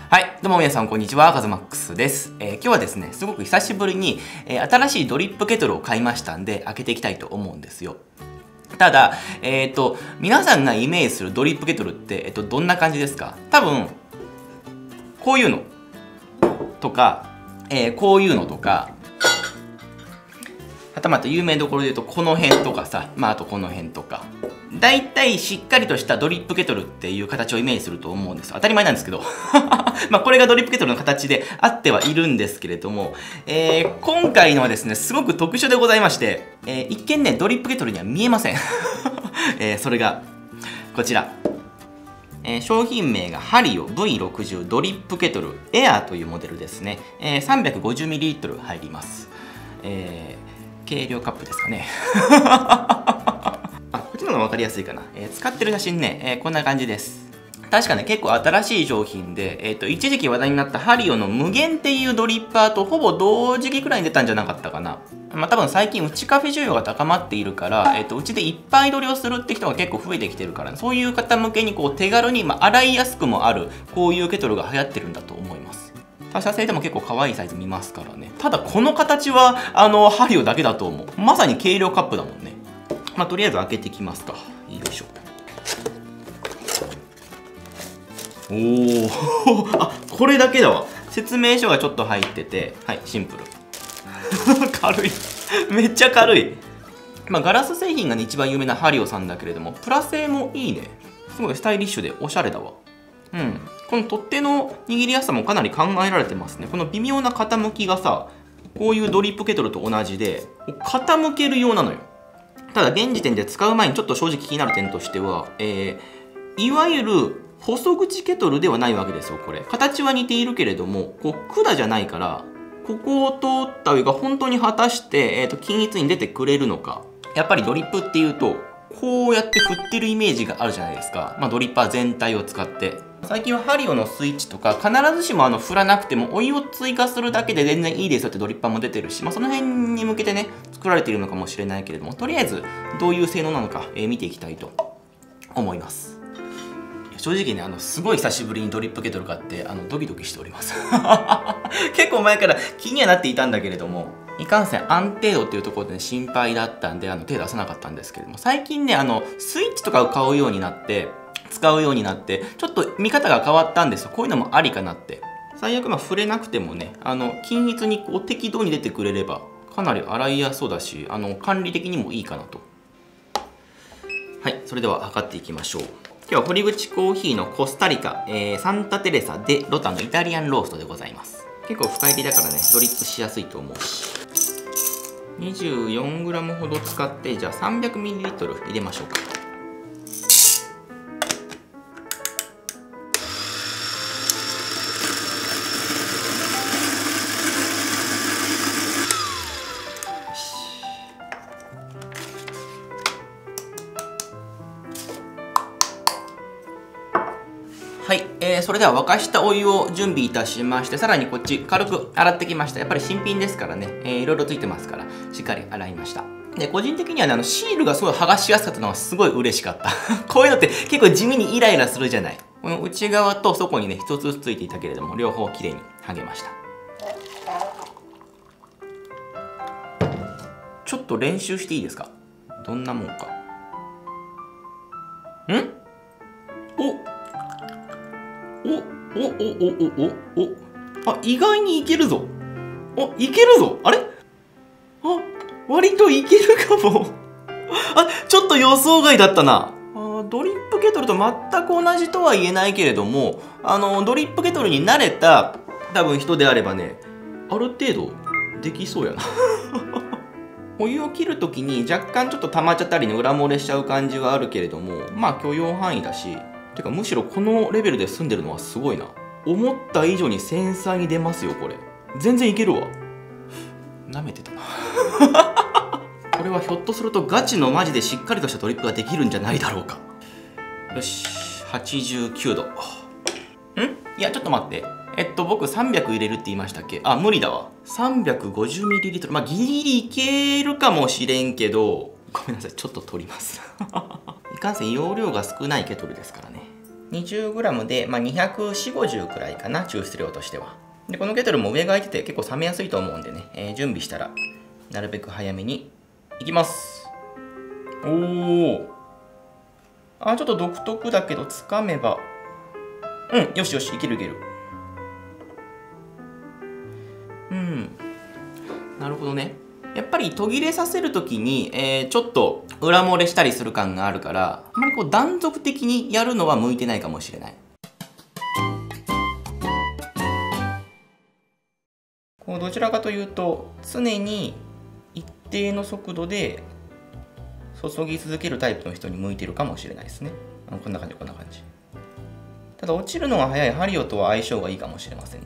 はい、どうも皆さんこんにちは、カズマックスです。今日はですね、すごく久しぶりに、新しいドリップケトルを買いましたんで、開けていきたいと思うんですよ。ただ、皆さんがイメージするドリップケトルって、どんな感じですか？多分、こういうのとか、こういうのとか、はたまた有名どころで言うとこの辺とかさ、あとこの辺とか。だいたいしっかりとしたドリップケトルっていう形をイメージすると思うんですよ。当たり前なんですけど。これがドリップケトルの形であってはいるんですけれども、今回のはですね、すごく特殊でございまして、一見ね、ドリップケトルには見えません。それが、こちら。商品名がハリオ V60 ドリップケトルエアーというモデルですね。350ml 入ります。計量カップですかね。こっちの方が分かりやすいかな。使ってる写真ね、こんな感じです。確かね、結構新しい商品で、一時期話題になったハリオの無限っていうドリッパーとほぼ同時期くらいに出たんじゃなかったかな。多分最近うちカフェ需要が高まっているから、うちでいっぱい取りをするって人が結構増えてきてるから、そういう方向けにこう手軽に、洗いやすくもある、こういうケトルが流行ってるんだと思います。他社製でも結構可愛いサイズ見ますからね。ただこの形は、ハリオだけだと思う。まさに軽量カップだもんね。とりあえず開けていきますか。よいしょ。おおこれだけだわ。説明書がちょっと入ってて、はい、シンプル。軽い。めっちゃ軽い。ガラス製品が、ね、一番有名なハリオさんだけれども、プラ製もいいね。すごいスタイリッシュでおしゃれだわ。この取っ手の握りやすさもかなり考えられてますね。この微妙な傾きがさ、こういうドリップケトルと同じで、傾けるようなのよ。ただ現時点で使う前にちょっと正直気になる点としては、いわゆる細口ケトルではないわけですよ、これ。形は似ているけれども、管じゃないから、ここを通ったお湯が本当に果たして、均一に出てくれるのか。やっぱりドリップっていうと、こうやって振ってるイメージがあるじゃないですか。ドリッパー全体を使って。最近はハリオのスイッチとか、必ずしも振らなくてもお湯を追加するだけで全然いいですよってドリッパーも出てるし、その辺に向けてね、作られているのかもしれないけれども、とりあえずどういう性能なのか、見ていきたいと思います。正直ね、すごい久しぶりにドリップケトル買って、ドキドキしております。結構前から気にはなっていたんだけれども、いかんせん安定度っていうところで、ね、心配だったんで、手出さなかったんですけれども、最近ね、スイッチとかを買うようになって、使うようになって、ちょっと見方が変わったんですよ。こういうのもありかなって。最悪触れなくてもね、均一に適度に出てくれれば、かなり洗いやすそうだし、管理的にもいいかなと。はい、それでは測っていきましょう。今日は堀口コーヒーのコスタリカ、サンタテレサ・デ・ロタのイタリアンローストでございます。結構深入りだからね、ドリップしやすいと思うし。24g ほど使って、じゃあ 300ml 入れましょうか。はい、それでは沸かしたお湯を準備いたしまして、さらにこっち軽く洗ってきました。やっぱり新品ですからね、いろいろついてますから、しっかり洗いました。で、個人的にはね、シールがすごい剥がしやすかったのがすごい嬉しかった。こういうのって結構地味にイライラするじゃない。この内側と底にね、一つずつついていたけれども、両方きれいに剥げました。ちょっと練習していいですか？どんなもんか。意外にいけるぞ。いけるぞ。あれ？割といけるかも。ちょっと予想外だったな。ドリップケトルと全く同じとは言えないけれども、ドリップケトルに慣れた多分人であればね、ある程度できそうやな。お湯を切るときに若干ちょっと溜まっちゃったりね、裏漏れしちゃう感じはあるけれども、許容範囲だし、てかむしろこのレベルで済んでるのはすごいな。思った以上に繊細に出ますよ、これ。全然いけるわ。舐めてたな。これはひょっとするとガチのマジでしっかりとしたドリップができるんじゃないだろうか。よし、89度。いや、ちょっと待って。僕300入れるって言いましたっけ？無理だわ。350ml。ギリギリいけるかもしれんけど、ごめんなさい、ちょっと取ります。いかんせん容量が少ないケトルですからね。 20g で、240、50くらいかな、抽出量としては。で、このケトルも上が空いてて結構冷めやすいと思うんでね、準備したらなるべく早めにいきます。おー。ちょっと独特だけど、つかめば。よしよし、いけるいける。なるほどね。やっぱり途切れさせるときに、ちょっと裏漏れしたりする感があるから、あんまりこう断続的にやるのは向いてないかもしれない。こうどちらかというと、常に一定の速度で注ぎ続けるタイプの人に向いてるかもしれないですね。こんな感じ、こんな感じ。ただ落ちるのが速いハリオとは相性がいいかもしれませんね。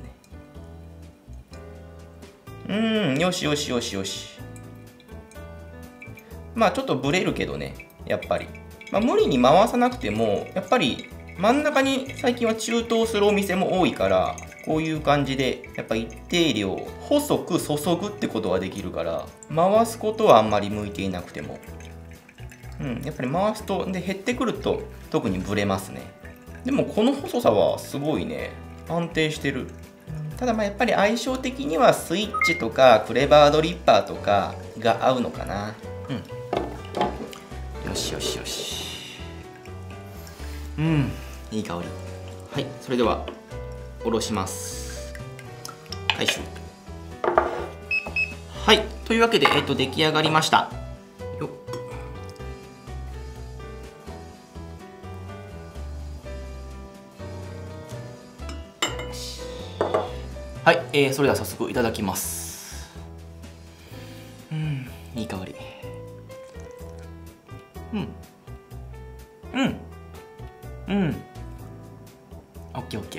よしよしよしよし。ちょっとブレるけどね、やっぱり。無理に回さなくても、やっぱり真ん中に最近は中等するお店も多いから、こういう感じで、やっぱ一定量、細く注ぐってことができるから、回すことはあんまり向いていなくても。やっぱり回すと、で、減ってくると特にブレますね。でもこの細さはすごいね、安定してる。ただやっぱり相性的にはスイッチとかクレバードリッパーとかが合うのかな。よしよしよし。いい香り。はい、それでは下ろします。はい、はい、というわけで、出来上がりました。よっ。はい、それでは早速いただきます。いい香り。オッケーオッケ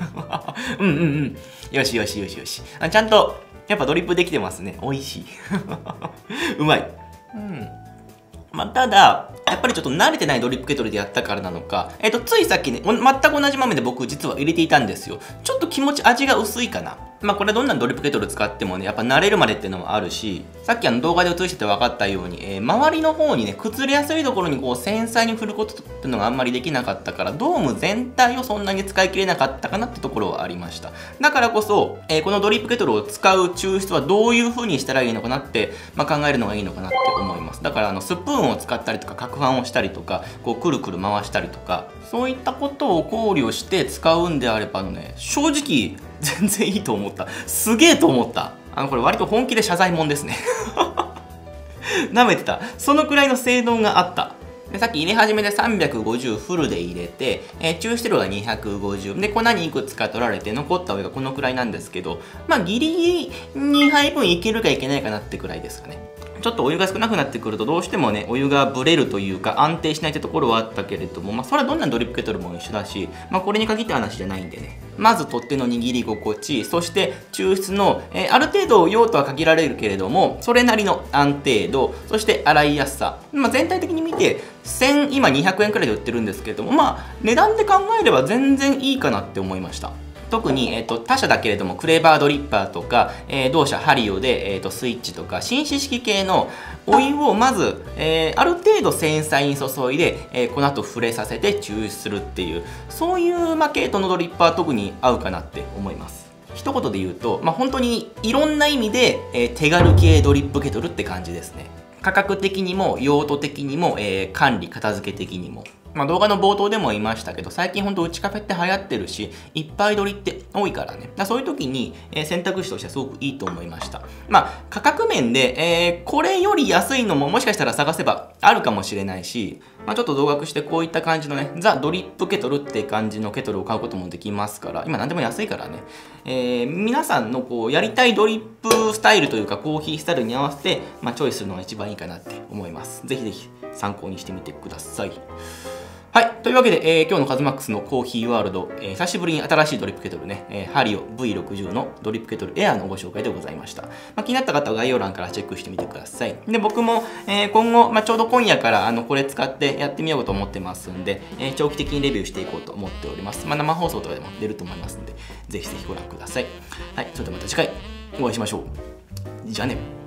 ー。よしよしよしよし。ちゃんとやっぱドリップできてますね。美味しい。うまい。ただやっぱりちょっと慣れてないドリップケトルでやったからなのか、ついさっきね、全く同じ豆で僕実は入れていたんですよ。ちょっと味が薄いかな。これどんなドリップケトル使ってもね、やっぱ慣れるまでっていうのもあるし、さっき動画で映してて分かったように、周りの方にね、崩れやすいところにこう繊細に振ることっていうのがあんまりできなかったから、ドーム全体をそんなに使い切れなかったかなってところはありました。だからこそ、このドリップケトルを使う抽出はどういう風にしたらいいのかなって、考えるのがいいのかなって思います。だからスプーンを使ったりとか、攪拌をしたりとか、こうくるくる回したりとか、そういったことを考慮して使うんであれば正直全然いいと思った。すげえと思った。これ割と本気で謝罪もんですね。舐めてた。そのくらいの性能があった。でさっき入れ始めで350フルで入れて、抽出量が250で粉にいくつか取られて残ったお湯がこのくらいなんですけど、ギリギリ2杯分いけるかいけないかなってくらいですかね。ちょっとお湯が少なくなってくるとどうしてもね、お湯がブレるというか安定しないってところはあったけれども、それはどんなドリップケトルも一緒だし、これに限った話じゃないんでね。まず取っ手の握り心地、そして抽出の、ある程度用途は限られるけれども、それなりの安定度、そして洗いやすさ。全体的に見て、今200円くらいで売ってるんですけれども、値段で考えれば全然いいかなって思いました。特に、他社だけれどもクレバードリッパーとか、同社ハリオで、スイッチとか紳士式系のお湯をまず、ある程度繊細に注いで、粉と触れさせて抽出するっていうそういう、系統のドリッパーは特に合うかなって思います。一言で言うと、本当にいろんな意味で、手軽系ドリップケトルって感じですね。価格的にも用途的にも、管理片付け的にも。動画の冒頭でも言いましたけど、最近ほんとうちカフェって流行ってるし、いっぱい取りって多いからね。そういう時に、選択肢としてはすごくいいと思いました。価格面で、これより安いのももしかしたら探せばあるかもしれないし、ちょっと同額してこういった感じのね、ザ・ドリップケトルって感じのケトルを買うこともできますから、今何でも安いからね。皆さんのこうやりたいドリップスタイルというかコーヒースタイルに合わせて、チョイスするのが一番いいかなって思います。ぜひぜひ参考にしてみてください。はい。というわけで、今日のカズマックスのコーヒーワールド、久しぶりに新しいドリップケトルね、ハリオ V60 のドリップケトルエアーのご紹介でございました。気になった方は概要欄からチェックしてみてください。で、僕も、今後、ちょうど今夜からこれ使ってやってみようと思ってますんで、長期的にレビューしていこうと思っております。生放送とかでも出ると思いますので、ぜひぜひご覧ください。はい。それではまた次回お会いしましょう。じゃあね。